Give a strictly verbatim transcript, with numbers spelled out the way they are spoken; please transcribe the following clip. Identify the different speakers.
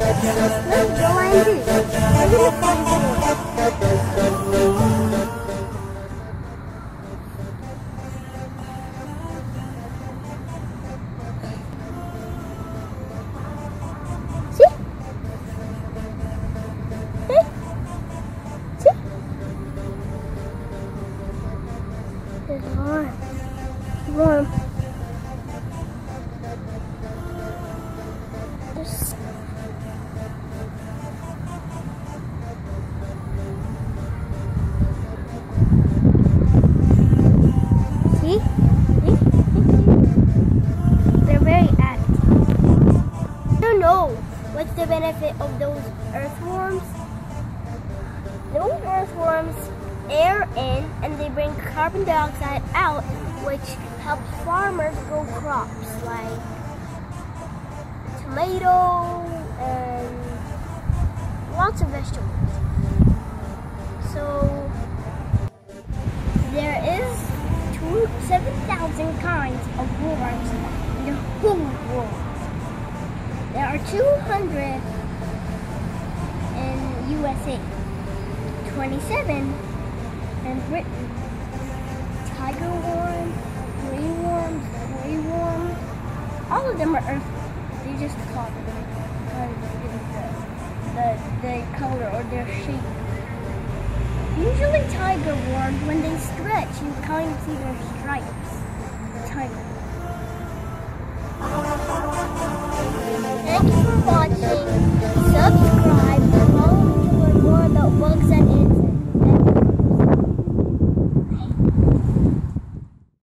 Speaker 1: Let's go, Andy. We're gonna find more. It's warm. Warm. Just see? See? They're very active. I don't know what's the benefit of those earthworms. Those earthworms air in and they bring carbon dioxide out, which helps farmers grow crops like tomato and lots of vegetables. So there is two, seven thousand kinds of worms in the whole world. There are two hundred in U S A, twenty-seven in Britain. Tiger worm, gray worm, gray worm, all of them are earthworms. They just call them the, the, the color or their shape. Usually tiger worms, when they stretch, you kind of see their stripes. The tiger. Thank you for watching. Subscribe.